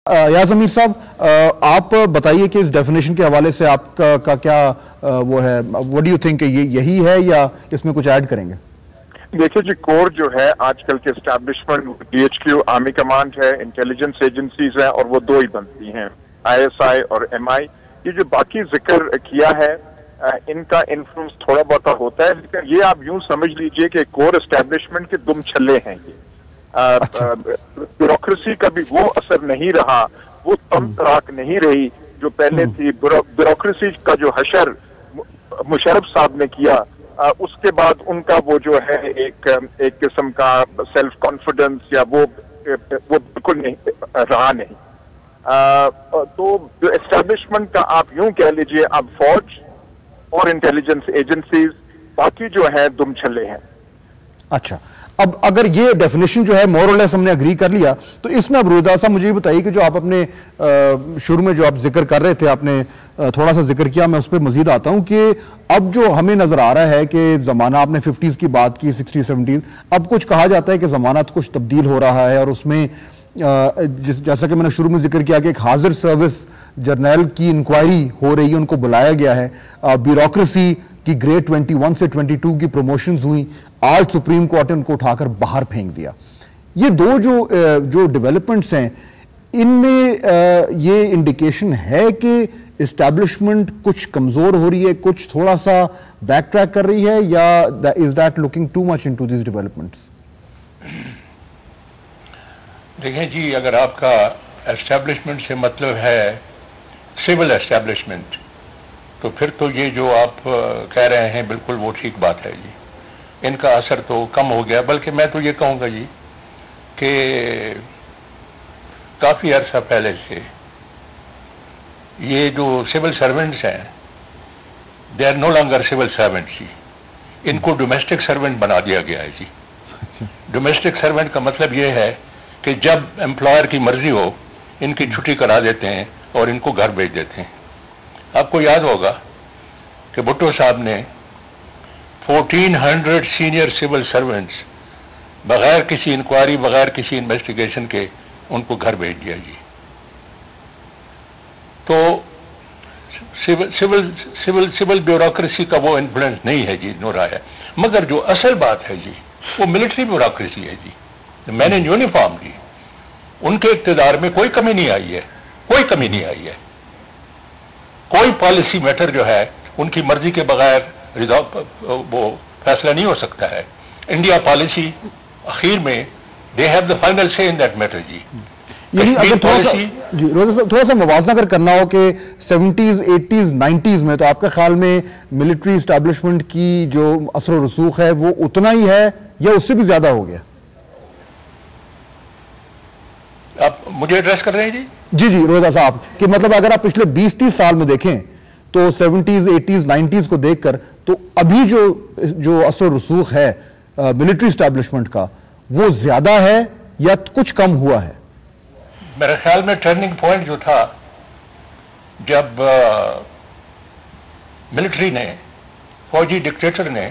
याज़ अमीर साहब, आप बताइए कि इस डेफिनेशन के हवाले से आपका क्या वो है, व्हाट डू यू थिंक, ये यही है या इसमें कुछ ऐड करेंगे? देखिए जी, कोर जो है आजकल के एस्टैब्लिशमेंट, DHQ आर्मी कमांड है, इंटेलिजेंस एजेंसीज हैं, और वो दो ही बनती हैं, ISI और MI। ये जो बाकी जिक्र किया है इनका इन्फ्लुएंस थोड़ा बहुत होता है, लेकिन ये आप यूं समझ लीजिए कि कोर एस्टैब्लिशमेंट के दुम छल्ले हैं ये। ब्यूरोक्रेसी का भी वो असर नहीं रहा, वो तराक नहीं रही जो पहले थी। ब्यूरोक्रेसी का जो हशर मुशर्रफ साहब ने किया, उसके बाद उनका वो जो है एक किस्म का सेल्फ कॉन्फिडेंस या वो बिल्कुल नहीं रहा नहीं। तो जो एस्टैब्लिशमेंट का आप यूं कह लीजिए, अब फौज और इंटेलिजेंस एजेंसीज बाकी जो है दुम छल्ले हैं। अच्छा, अब अगर ये डेफिनेशन जो है मोर और लेस हमने अग्री कर लिया, तो इसमें अब रोहित साहब मुझे ये बताइए कि जो आप अपने शुरू में जो आप जिक्र कर रहे थे, आपने थोड़ा सा जिक्र किया, मैं उस पर मजीद आता हूं कि अब जो हमें नजर आ रहा है कि जमाना, आपने 50s की बात की, 60s 70s, अब कुछ कहा जाता है कि जमाना कुछ तब्दील हो रहा है, और उसमें जैसा कि मैंने शुरू में जिक्र किया कि एक हाजिर सर्विस जर्नल की इंक्वायरी हो रही है, उनको बुलाया गया है, ब्यूरोक्रेसी की ग्रेड 21 से 22 की प्रमोशंस हुई, आज सुप्रीम कोर्ट ने उनको उठाकर बाहर फेंक दिया। ये दो जो डेवलपमेंट्स हैं, इनमें ये इंडिकेशन है कि एस्टैब्लिशमेंट कुछ कमजोर हो रही है, कुछ थोड़ा सा बैक ट्रैक कर रही है, या is that looking too much into this developments? देखें जी, अगर आपका एस्टैब्लिशमेंट से मतलब है सिविल एस्टैब्लिशमेंट, तो फिर तो ये जो आप कह रहे हैं बिल्कुल वो ठीक बात है जी। इनका असर तो कम हो गया, बल्कि मैं तो ये कहूँगा जी कि काफ़ी अरसा पहले से ये जो सिविल सर्वेंट्स हैं, they are no longer civil servants जी, इनको डोमेस्टिक सर्वेंट बना दिया गया है जी। डोमेस्टिक सर्वेंट का मतलब ये है कि जब एम्प्लॉयर की मर्जी हो, इनकी छुट्टी करा देते हैं और इनको घर भेज देते हैं। आपको याद होगा कि भुट्टो साहब ने 1400 सीनियर सिविल सर्वेंट्स बगैर किसी इंक्वायरी, बगैर किसी इन्वेस्टिगेशन के उनको घर भेज दिया जी। तो सिविल ब्यूरोक्रेसी का वो इन्फ्लुएंस नहीं है जी, नो राय है। मगर जो असल बात है जी, वो मिलिट्री ब्यूरोक्रेसी है जी। मैन इन यूनिफॉर्म जी, उनके इक़्तिदार में कोई कमी नहीं आई है, कोई कमी नहीं आई है। कोई पॉलिसी मैटर जो है उनकी मर्जी के बगैर वो फैसला नहीं हो सकता है। इंडिया पॉलिसी आखिर में दे हैव द फाइनल से इन दैट मैटर जी। यानी अगर थोड़ा सा मुवाजना अगर करना हो कि 70s 80s 90s में, तो आपके ख्याल में मिलिट्री एस्टैब्लिशमेंट की जो असर और रसूख है वो उतना ही है या उससे भी ज्यादा हो गया? आप मुझे एड्रेस कर रहे हैं जी? जी रोहित साहब, कि मतलब अगर आप पिछले 20-30 साल में देखें तो 70s 80s 90s को देखकर, तो अभी जो असर रसूख है मिलिट्री एस्टैब्लिशमेंट का, वो ज्यादा है या कुछ कम हुआ है? मेरे ख्याल में टर्निंग पॉइंट जो था, जब मिलिट्री ने, फौजी डिक्टेटर ने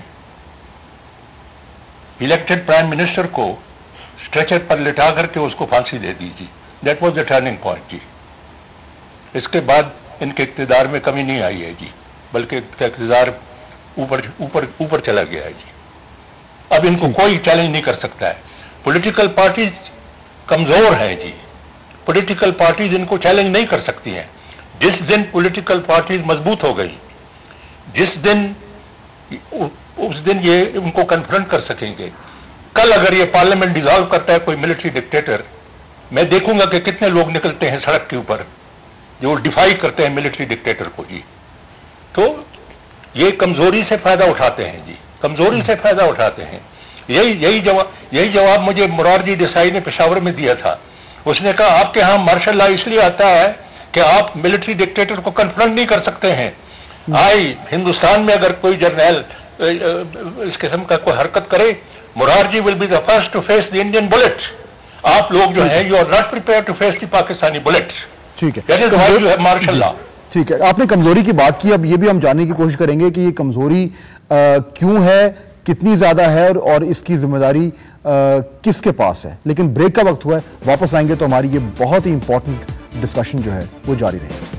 इलेक्टेड प्राइम मिनिस्टर को स्ट्रेचर पर लिटा करके उसको फांसी दे दी जी। That was the turning point जी। इसके बाद इनके इक़्तिदार में कमी नहीं आई है जी, बल्कि इक़्तिदार ऊपर चला गया है जी। अब इनको कोई चैलेंज नहीं कर सकता है। पॉलिटिकल पार्टीज कमजोर हैं जी, पॉलिटिकल पार्टीज इनको चैलेंज नहीं कर सकती हैं। जिस दिन पॉलिटिकल पार्टीज मजबूत हो गई, जिस दिन, उस दिन ये उनको कन्फ्रंट कर सकेंगे। कल अगर ये पार्लियामेंट डिसॉल्व करता है कोई मिलिट्री डिक्टेटर, मैं देखूंगा कि कितने लोग निकलते हैं सड़क के ऊपर जो डिफाई करते हैं मिलिट्री डिक्टेटर को जी। तो ये कमजोरी से फायदा उठाते हैं जी, कमजोरी से फायदा उठाते हैं। यही जवाब मुझे मोरारजी देसाई ने पेशावर में दिया था। उसने कहा आपके यहाँ मार्शल लॉ इसलिए आता है कि आप मिलिट्री डिक्टेटर को कन्फ्रंट नहीं कर सकते हैं। हिंदुस्तान में अगर कोई जर्नल इस किस्म का कोई हरकत करे, Morarji will be the first to face the Indian bullet. आप लोग जो है, you are not prepare to face the Pakistani bullet. ठीक है, that is why you have martial law. ठीक है, आपने कमजोरी की बात की, अब ये भी हम जानने की कोशिश करेंगे कि ये कमजोरी क्यों है, कितनी ज्यादा है, और इसकी जिम्मेदारी किसके पास है। लेकिन ब्रेक का वक्त हुआ है, वापस आएंगे तो हमारी ये बहुत ही इंपॉर्टेंट ڈسکشن جو ہے وہ جاری رہے گی.